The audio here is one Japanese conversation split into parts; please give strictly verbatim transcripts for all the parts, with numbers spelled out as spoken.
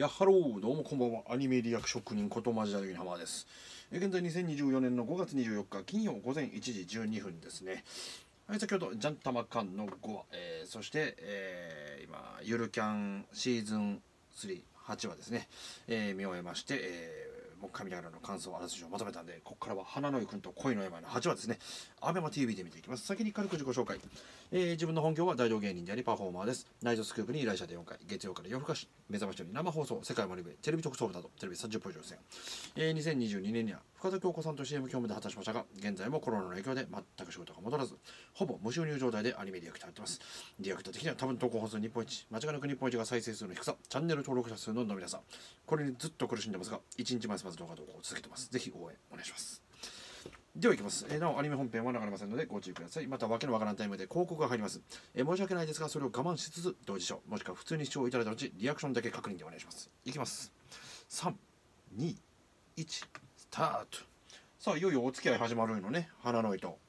やっはろー、どうもこんばんは。アニメリアク職人ことマジダルギハマーです。え現在にせんにじゅうよねんのごがつにじゅうよっか金曜午前いちじじゅうにふんですね。はい、先ほどジャンタマカンのごわ、えー、そして、えー、今ゆるキャンシーズンスリー、はちわですね、えー、見終えまして、えーもう一回見ながらの感想、あらすじをまとめたんで、ここからは花の湯くんと恋の山のはちわですね、アベマ ティーブイ で見ていきます。先に軽く自己紹介。えー、自分の本業は大道芸人でありパフォーマーです。ナイトスクープに依頼者でよんかい、月曜から夜更かし、目覚ましより生放送、世界マリベ、テレビ特捜部など、テレビさんじゅっぽん以上出演。えー、にせんにじゅうにねんには深田恭子さんと シーエム 業務で果たしましたが、現在もコロナの影響で全く仕事が戻らず、ほぼ無収入状態でアニメリアクターやってます。リアクター的には多分投稿本数日本一、間違いなく日本一が再生数の低さ、チャンネル登録者数の伸びなさ、これにずっと苦しんでますが、いちにちまつまつ動画投稿を続けてます。ぜひ応援お願いします。ではいきます、えー、なおアニメ本編は流れませんのでご注意ください。またわけのわからんタイムで広告が入ります。えー、申し訳ないですが、それを我慢しつつ同時視聴もしくは普通に視聴いただいた後リアクションだけ確認でお願いします。いきます。さん、に、いち、スタート。さあいよいよお付き合い始まるのね。花の糸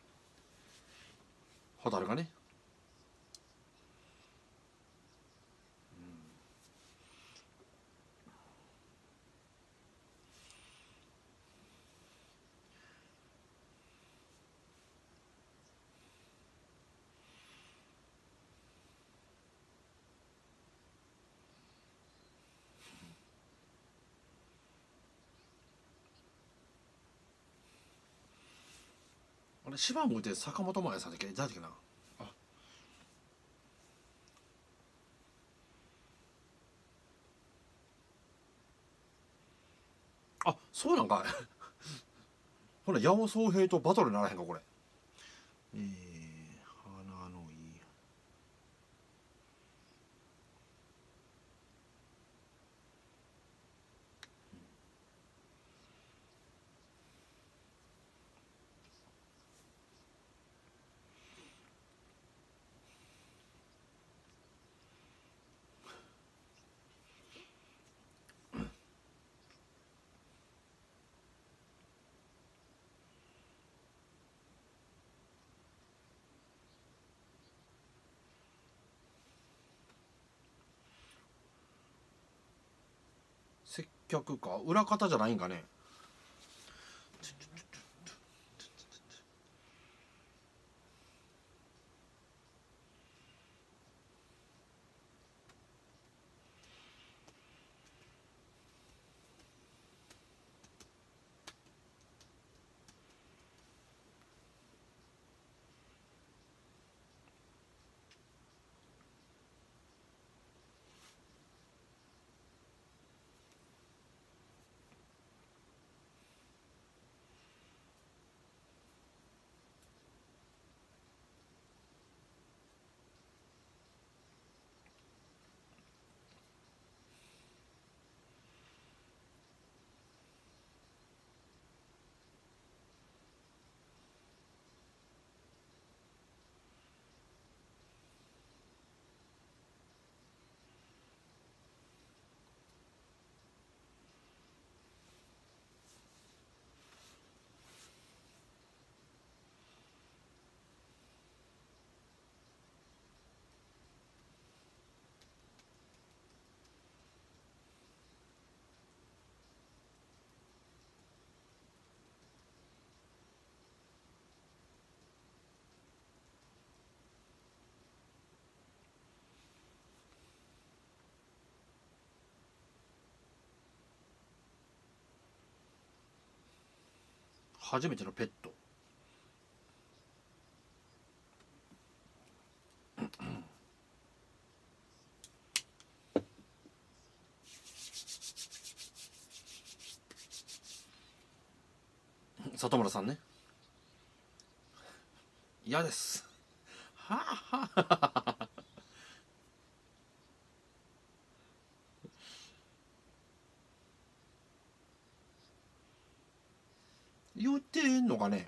蛍がね、あれ芝生で坂本真綾さんだっけ、誰だっけな。ああ、そうなんかい。ほら八尾宗平とバトルにならへんかこれ。えー、花のいい接客か裏方じゃないんかね。初めてのペット。里村さんね。嫌です。はあはあ。言ってんのかね。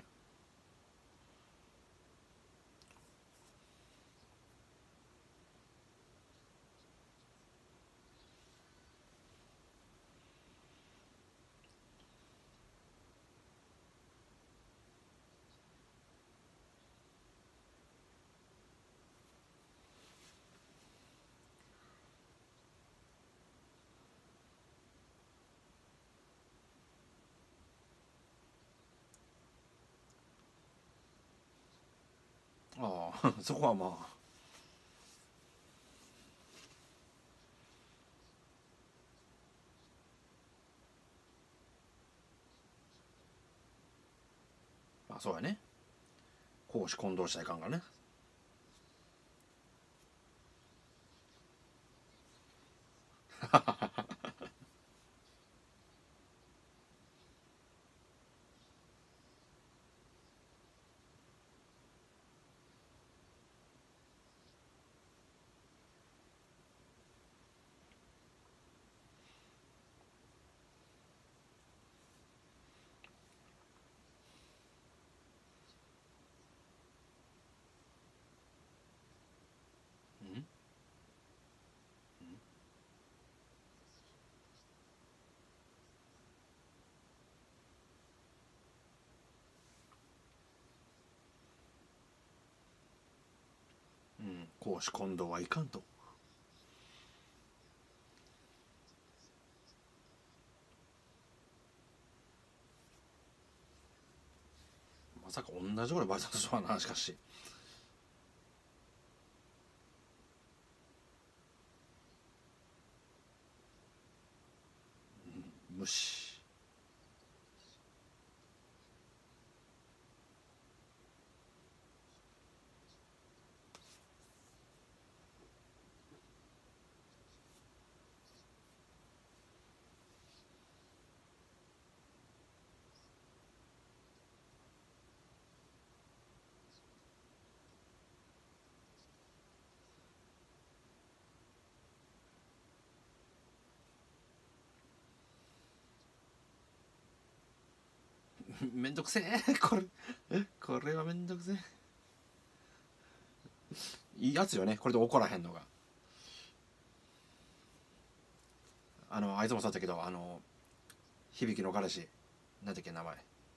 そこはまあまあそうやね。公私混同したらいかんがね。うん、公私混同はいかんと。まさか同じようなバイトしとはな、しかし。無視。めんどくせえこれこれはめんどくせえ。いいやつよね、これで怒らへんのが。あのあいつもそうだったけど、あの響の彼氏なんだっけ名前、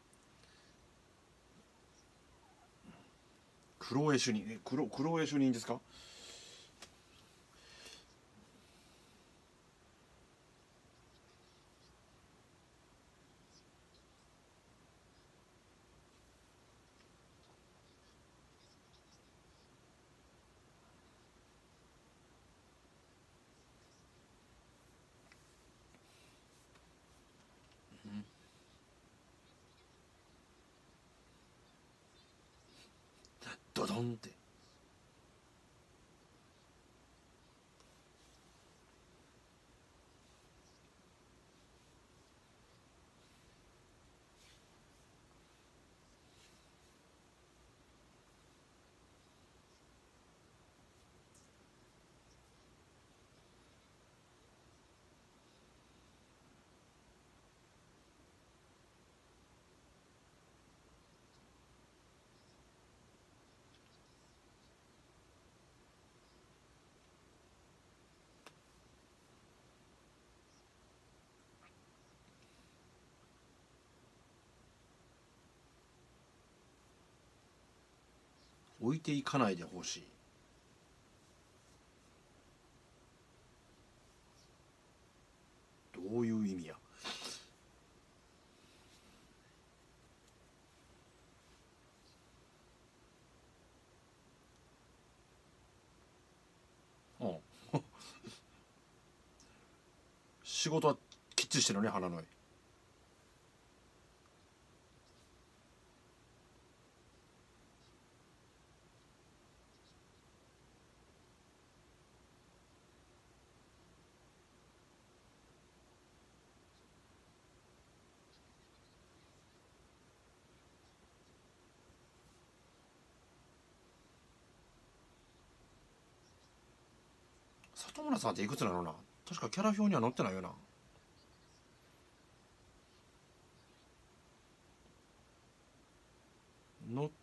黒江主任。え黒黒江主任ですか。ドドンって。置いていかないでほしい。どういう意味や。うん。仕事はきっちりしてるのね、花の絵。里村さんっていくつなのな。確かキャラ表には載ってないよな。載って、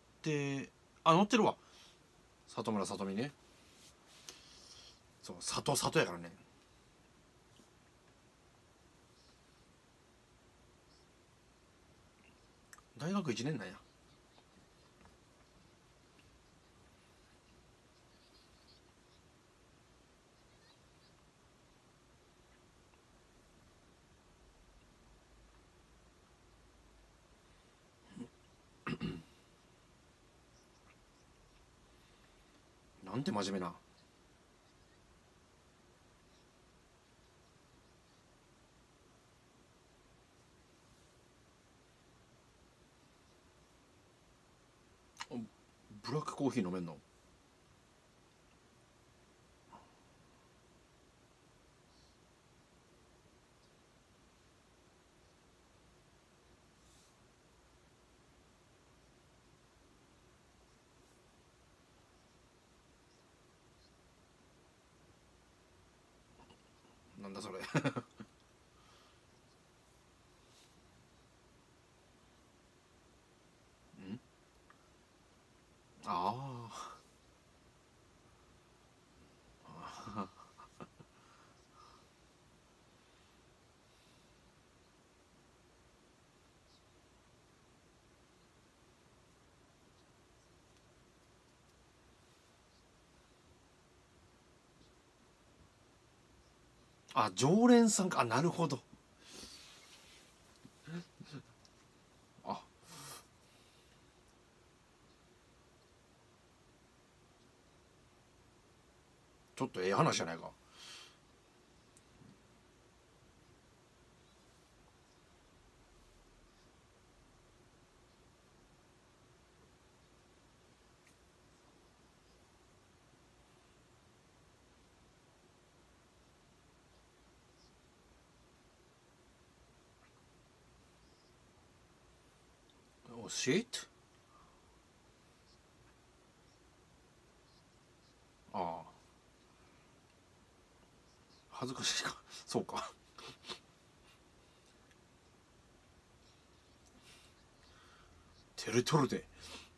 あ載ってるわ。里村さとみね。そう里里やからね。大学いちねんなんや。 なんて真面目な。ブラックコーヒー飲めんの？なんだそれ。んああ。あ、常連さんか。あ、なるほど。あ、ちょっとええ話じゃないか。お、シート。ああ、恥ずかしいか。そうか。照れとるで。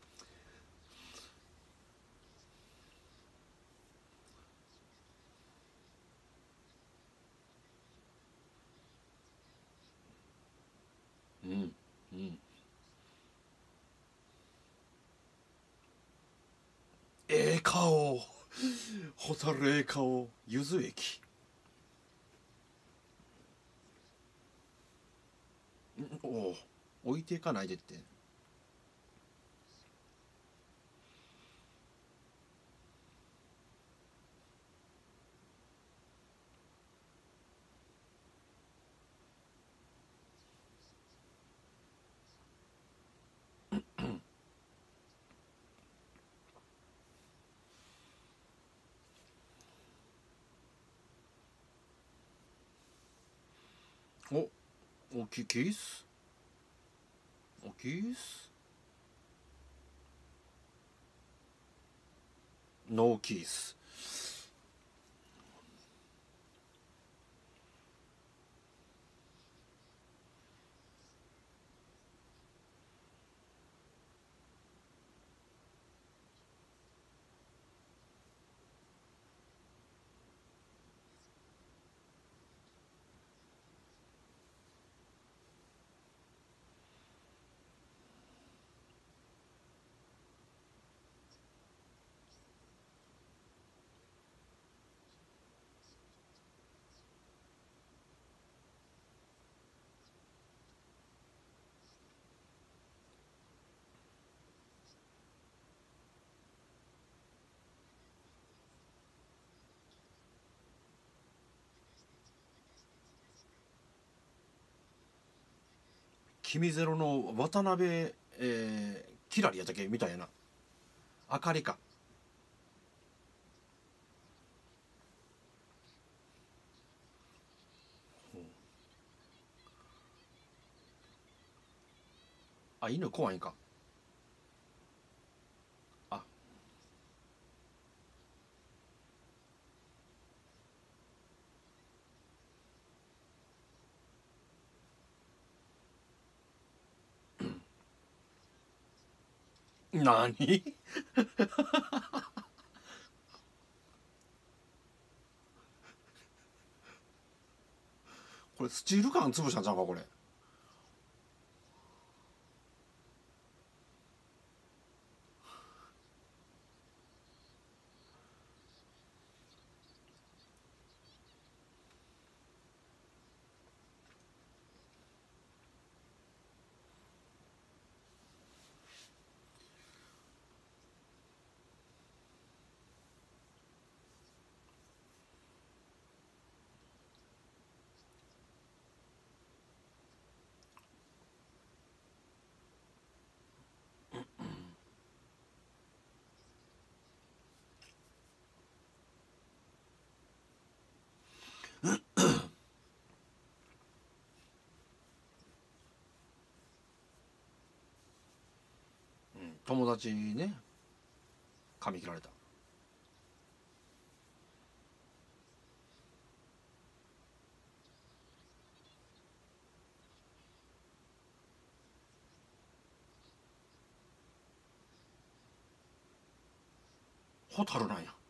うん。うん。ええ顔。ホタルええ顔。ゆず駅。んおお。置いていかないでって。お、おき、キース。お、キース。ノーキース。君ゼロの渡辺、えー、キラリやったっけみたいな。あかりか。あ、犬怖いんか。あ、なに。これスチール缶潰したんちゃうかこれ。 友達ね、髪切られた。ホタルなんや。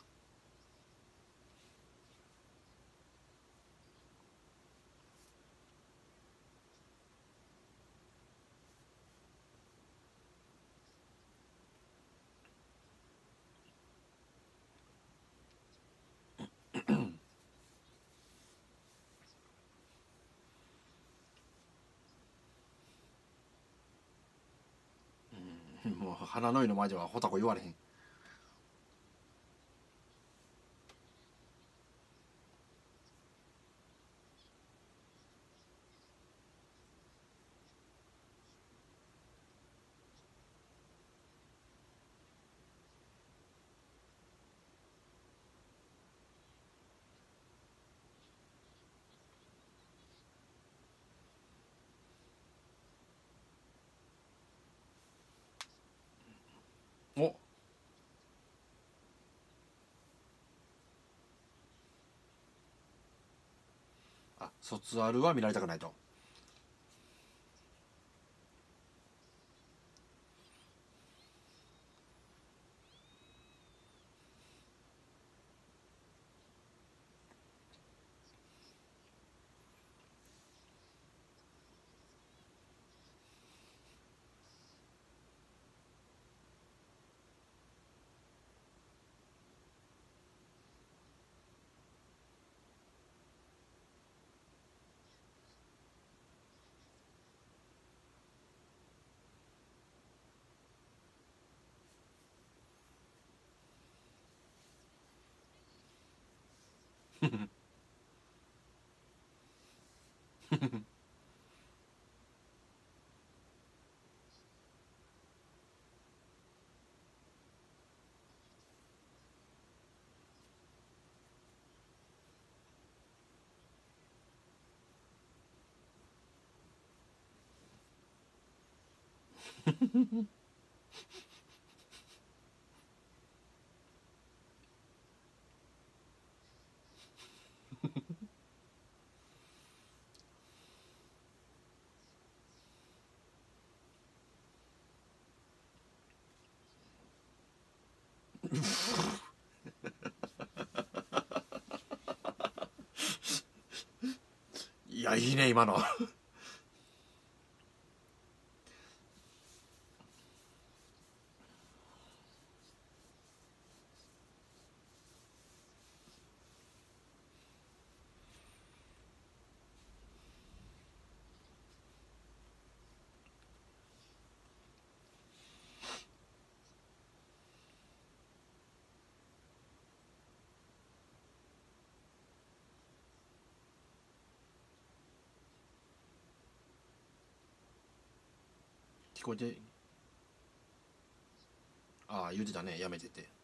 もう花の井の前ではホタコ言われへん。お、あ、卒アルは見られたくないと。いや、いいね今の。聞こえて、ああ言ってたね、やめてて。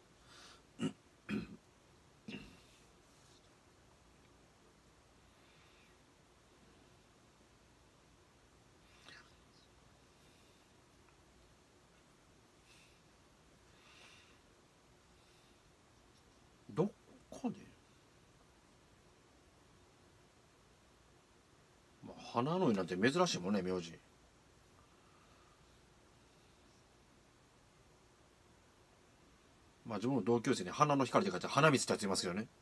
どこで、まあ、花の井なんて珍しいもんね、名字。まあ自分の同級生に花の光って書いて花光ってやついますけどね。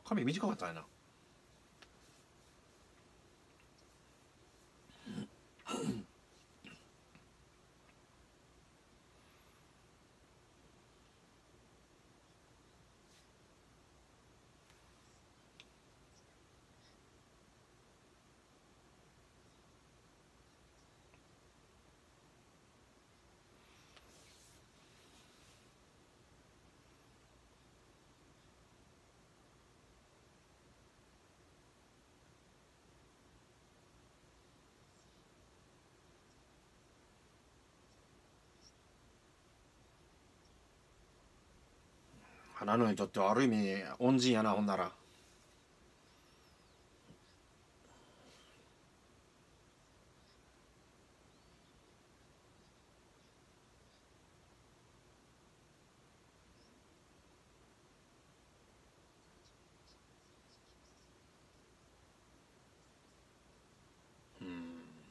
髪短かったんやな。花野にとってはある意味恩人やな、ほんなら。うん、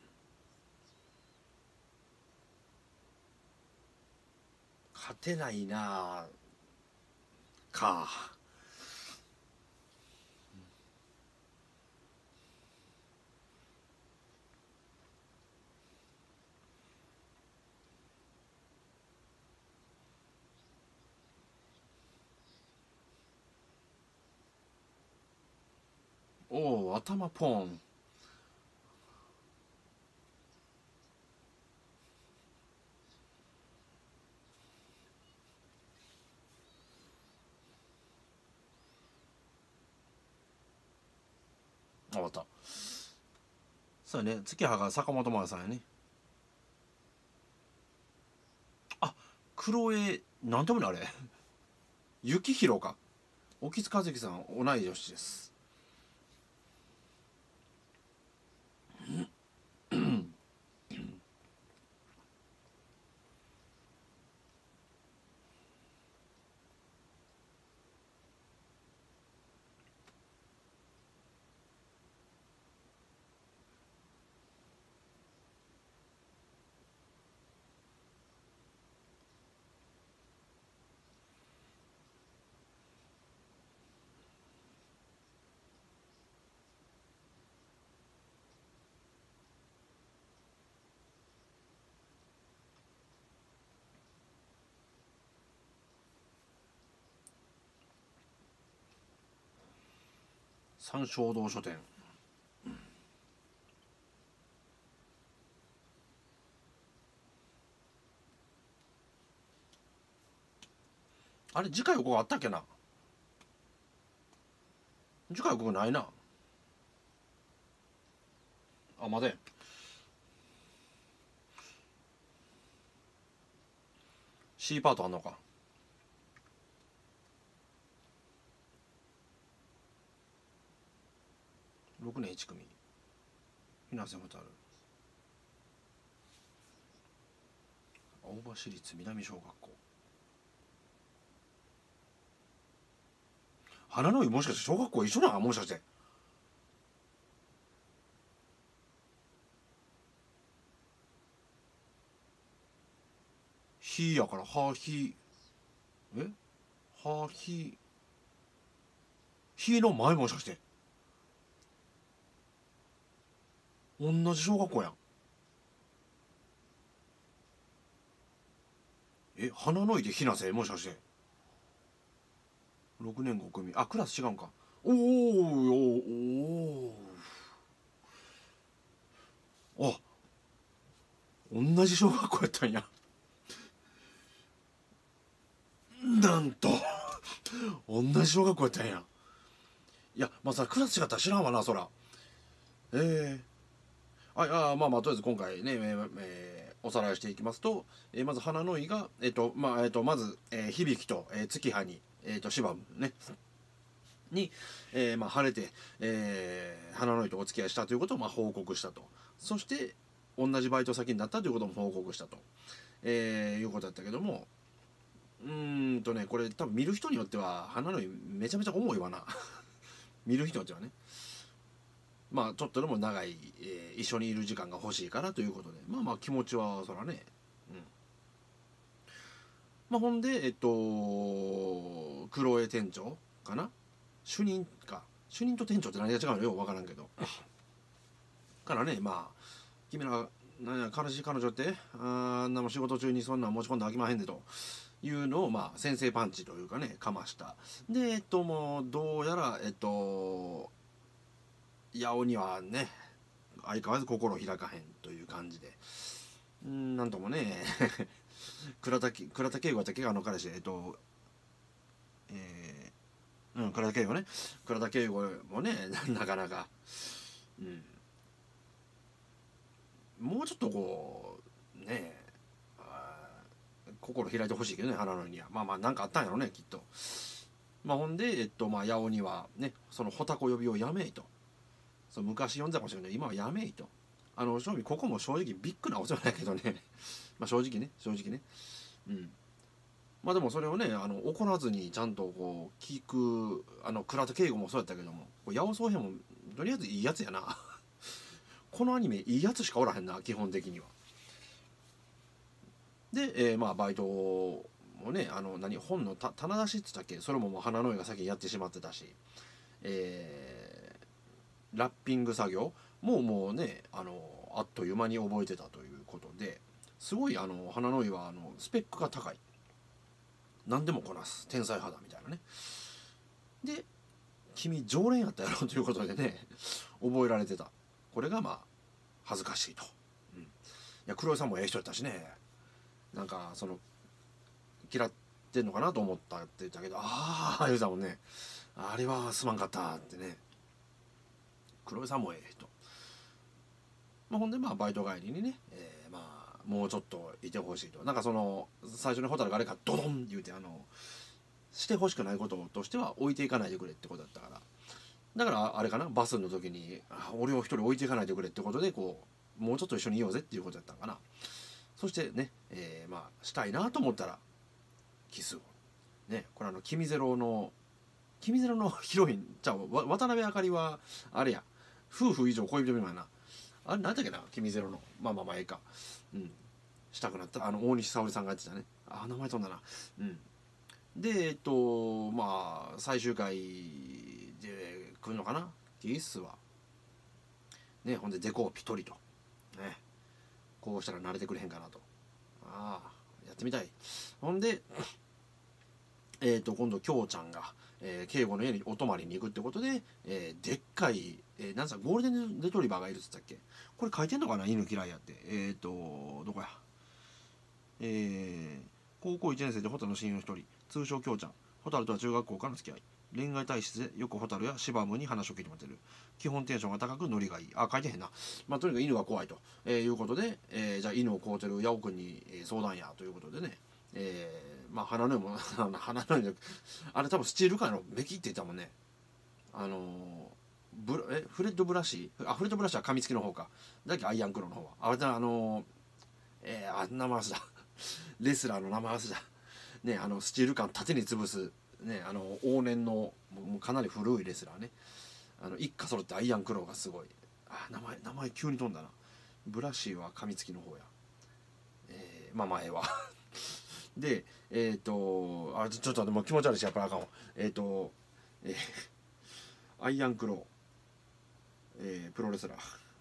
勝てないなか。おお、頭ポン。あ、終わった。そうやね、月葉が坂本真綾さんやね。あ、黒江、なんてもねあれ。幸宏か。沖津和樹さん同い年です。三衝堂書店。あれ次回予告あったっけな。次回予告ないな。あ、待て。C パートあんのか。ろくねんいち組水瀬蛍、青葉市立南小学校。花の井、もしかして小学校一緒なの、もしかして。ひやからはひ、えはひ、ひの前、もしかして同じ小学校やん。え、花の井でひなせ、もしかしてろくねんご組。あ、クラス違うんか。おーおおお、あ、同じ小学校やったんや。なんと同じ小学校やったんや。いや、まあさ、クラス違ったら知らんわな、そら。ええー、ああ、まあまあ、とりあえず今回ね、えーえーおさらいしていきますと、えーまず花の井が、えっ、と、まあ、えっ、と、まず、えー響と、えー月葉に、えっ、と、芝ね、に、えーまあ、晴れて、えー花の井とお付き合いしたということを、まあ、報告したと。そして、同じバイト先になったということも報告したと、えーいうことだったけども、うーんとね、これ多分見る人によっては、花の井めちゃめちゃ重いわな。見る人によってはね。まあちょっとでも長い、えー一緒にいる時間が欲しいからということで、まあまあ気持ちはそらね、うん、まあほんで、えっと黒江店長かな、 主任か主任と店長って何が違うのよく分からんけどからね、まあ君らなんや彼氏彼女ってあんなも仕事中にそんなん持ち込んで飽きまへんでというのを、まあ先制パンチというかねかました。でえっともうどうやらえっと八尾にはね相変わらず心を開かへんという感じで、んなんともね倉田倉田圭吾だけがあの彼氏えっとえー、うん倉田圭吾ね倉田圭吾もねなかなかうんもうちょっとこうね心開いてほしいけどね花野にはまあまあなんかあったんやろねきっと。まあほんでえっとまあ八尾にはねその穂高呼びをやめいと。そう昔呼んだかもしれないけど今はやめいと。あの正味ここも正直ビッグなお世話だけどねまあ正直ね正直ねうんまあでもそれをねあの怒らずにちゃんとこう聞くあの倉田圭吾もそうやったけども八尾宗平もとりあえずいいやつやなこのアニメいいやつしかおらへんな基本的には。で、えー、まあバイトもねあの何本のた棚出しっつったっけそれももう花の絵が先にやってしまってたし、えー、ラッピング作業ももうねあのあっという間に覚えてたということですごいあの花の絵はあのスペックが高い何でもこなす天才肌みたいなね。で君常連やったやろということでね覚えられてた。これがまあ恥ずかしいと、うん、いや黒井さんもええ人やったしねなんかその嫌ってんのかなと思ったって言ったけどああ言うたもんねあれはすまんかったってね黒井さんもええ人、まあ、ほんでまあバイト帰りにね、えー、まあもうちょっといてほしいとなんかその最初に蛍があれかドドン言うてあのしてほしくないこととしては置いていかないでくれってことだったからだからあれかなバスの時に俺を一人置いていかないでくれってことでこうもうちょっと一緒にいようぜっていうことだったのかな。そしてね、えー、まあしたいなと思ったらキスをねこれあの君ゼロの君ゼロのヒロインじゃあ渡辺あかりはあれや夫婦以上恋人未満なあれなんだっけな君ゼロのまあまあまあええかうんしたくなったあの大西沙織さんがやってたねあ名前飛んだなうんでえっとまあ最終回で来るのかなキスはねほんでデコをピトリとねこうしたら慣れてくれへんかなとああやってみたい。ほんでえー、と今度京ちゃんが、えー、敬吾の家にお泊まりに行くってことで、えー、でっかい、えー、なんすかゴールデンレトリバーがいるっつったっけこれ書いてんのかな犬嫌いやってえっ、ー、とどこやえー、高校いちねん生で蛍の親友の一人通称京ちゃん蛍とは中学校からの付き合い恋愛体質でよく蛍や芝生に話を聞いてもらってる基本テンションが高くノリがいいあ書いてへんなまあとにかく犬が怖いと、えー、いうことで、えー、じゃあ犬を飼うてる八尾くんに、えー、相談やということでねえー、まあ花の絵も花の絵であれ多分スチール界のメキって言ったもんねあのー、ブえフレッドブラシあフレッドブラシは噛みつきの方かだっけアイアンクローの方はあれだあのー、えー、あ名前忘れたレスラーの名前忘れたねあのスチール感縦に潰すねあの往年のもうかなり古いレスラーねあの一家揃ってアイアンクローがすごいあ名前名前急に飛んだなブラシは噛みつきの方やえー、まあ前はでえっ、ー、とあちょっともう気持ち悪いしやっぱりあかんわえっ、ー、と、えー、アイアンクロー、えー、プロレスラー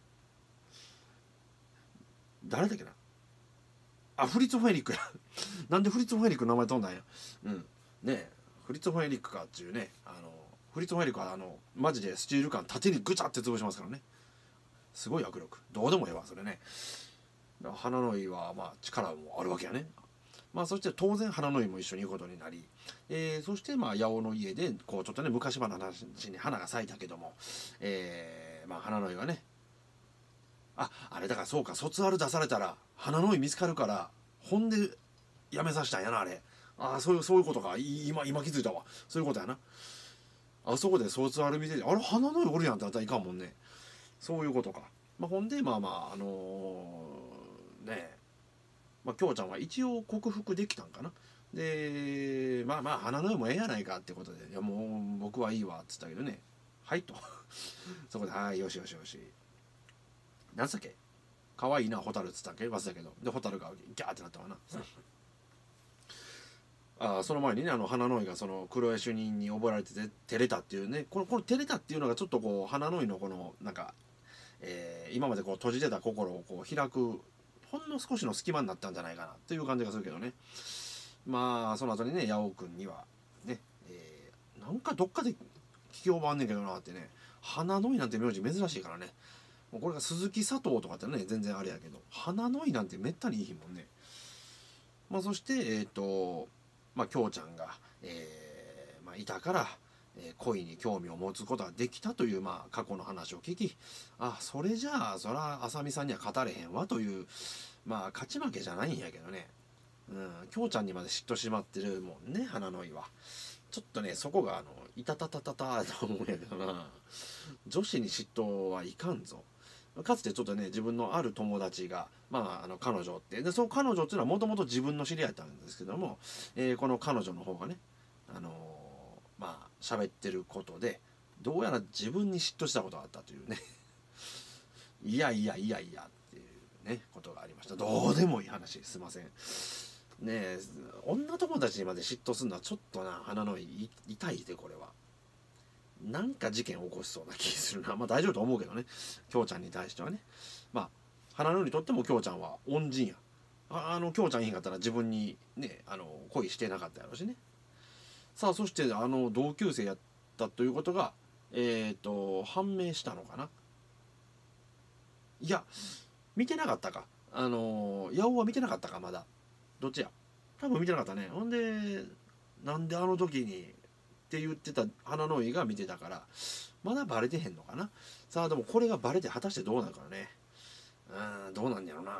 誰だっけなあフリッツ・フェリックやなんでフリッツ・フェリックの名前飛んだんやうんねフリッツ・フェリックかっていうねあのフリッツ・フェリックはあのマジでスチール感縦にグチャって潰しますからねすごい握力どうでもええわそれね花の井はまあ力もあるわけやねまあそして当然花の井も一緒に行くことになり、えー、そしてまあ八尾の家でこうちょっとね昔話に花が咲いたけども、えー、まあ花の井はねああれだからそうか卒アル出されたら花の井見つかるからほんでやめさせたんやなあれああそういうそういうことか今今気づいたわそういうことやなあそこで卒アル見ててあれ花の井おるやんってなったらいかんもんねそういうことか、まあ、ほんでまあまああのー、ねまあ京ちゃんは一応克服できたんかなでまあまあ花の絵もええやないかってことでいやもう僕はいいわっつったけどねはいとそこではいよしよしよし何つったっけ可愛いな蛍っつったっけ忘れたけどで蛍がギャーってなったわなあその前にね、あの花の井がその黒江主任に溺られてて照れたっていうね、このこの照れたっていうのがちょっとこう花の井のこのなんか、えー、今までこう閉じてた心をこう開くほんの少しの隙間になったんじゃないかなっていう感じがするけどね。まあその後にね、八尾君にはね、えー、なんかどっかで聞き覚あんねんけどなってね、花の井なんて名字珍しいからね、もうこれが鈴木佐藤とかってね全然あれやけど、花の井なんてめったにいいもんね。まあそしてえっ、とまあ京ちゃんが、えーまあ、いたから、えー恋に興味を持つことができたという、まあ、過去の話を聞き、あそれじゃあそら浅見さんには語れへんわという、まあ勝ち負けじゃないんやけどね、うん、京ちゃんにまで嫉妬しまってるもんね、花の井は。ちょっとねそこがあのいたたたたたと思うんやけどな、女子に嫉妬はいかんぞ。かつてちょっとね自分のある友達が、まあ、あの彼女ってで、その彼女っていうのはもともと自分の知り合いだったんですけども、えーこの彼女の方がね、あのーまあ喋ってることでどうやら自分に嫉妬したことがあったというねいやいやいやいやっていうねことがありました。どうでもいい話、すいませんね。え女友達にまで嫉妬するのはちょっとな、鼻のい痛いで、これはなんか事件を起こしそうな気するな。まあ大丈夫と思うけどね、京ちゃんに対してはね。まあ花のにとっても京ちゃんは恩人や。ああの京ちゃんいへんかったら自分にね、あの恋してなかったやろうしね。さあそしてあの同級生やったということがえっ、と判明したのかな。いや見てなかったか、あの八尾は見てなかったか、まだどっちや、多分見てなかったね。ほんでなんであの時にって言ってた花の井が見てたからまだバレてへんのかな。さあでもこれがバレて果たしてどうなるからね。うん、どうなんやろな。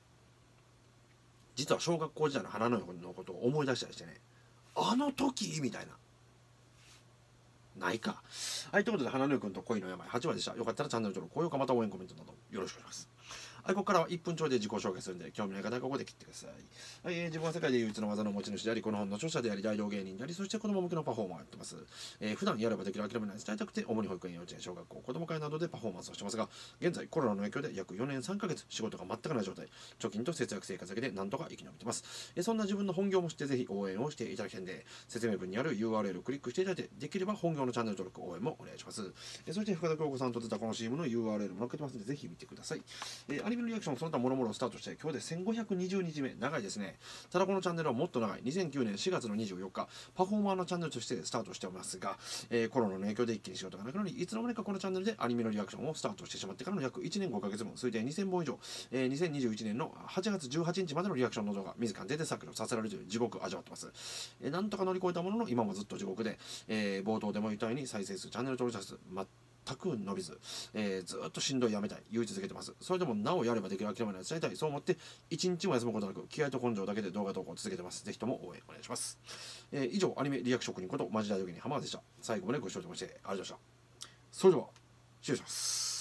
実は小学校時代の花の井のことを思い出したりしてね、あの時みたいなないか。はい、ということで花の井くんと恋の病はちわでした。よかったらチャンネル登録、高評価また応援コメントなどよろしくお願いします。はい、ここからはいっぷんちょいで自己紹介するんで、興味ない方はここで切ってください。はい、えー自分は世界で唯一の技の持ち主であり、この本の著者であり、大道芸人であり、そして子供向けのパフォーマーをやってます。えー普段やればできる諦めない伝えたくて、主に保育園、幼稚園、小学校、子供会などでパフォーマンスをしてますが、現在コロナの影響で約よねんさんかげつ仕事が全くない状態、貯金と節約生活だけでなんとか生き延びてます。えーそんな自分の本業も知ってぜひ応援をしていただきたいんで、説明文にある ユーアールエル をクリックしていただいて、できれば本業のチャンネル登録、応援もお願いします。えーそして深田恭子さんと出たこの シーエム の ユーアールエル も載っけてますので、ぜひ見てください。えーアニメのリアクション、その他もろもろスタートして、今日でせんごひゃくにじゅうにちめ、長いですね。ただこのチャンネルはもっと長い、にせんきゅうねんしがつのにじゅうよっか、パフォーマーのチャンネルとしてスタートしておりますが、えーコロナの影響で一気に仕事がなくなり、いつの間にかこのチャンネルでアニメのリアクションをスタートしてしまってからの約いちねんごかげつぶん、推定にせんぼん以上、えーにせんにじゅういちねんのはちがつじゅうはちにちまでのリアクションの動画、自ら手で削除させられるという地獄を味わってます。えーなんとか乗り越えたものの、今もずっと地獄で、えー冒頭でも言ったように再生数、チャンネル登録者数、全く伸びず、えーずっとしんどいやめたい言い続けてます。それでもなおやればできる諦めない伝えたい、そう思って一日も休むことなく気合と根性だけで動画投稿を続けてます。ぜひとも応援お願いします。えー以上アニメリアク職人ことマジ大道芸人浜田でした。最後までご視聴いただきましてありがとうございました。それでは失礼します。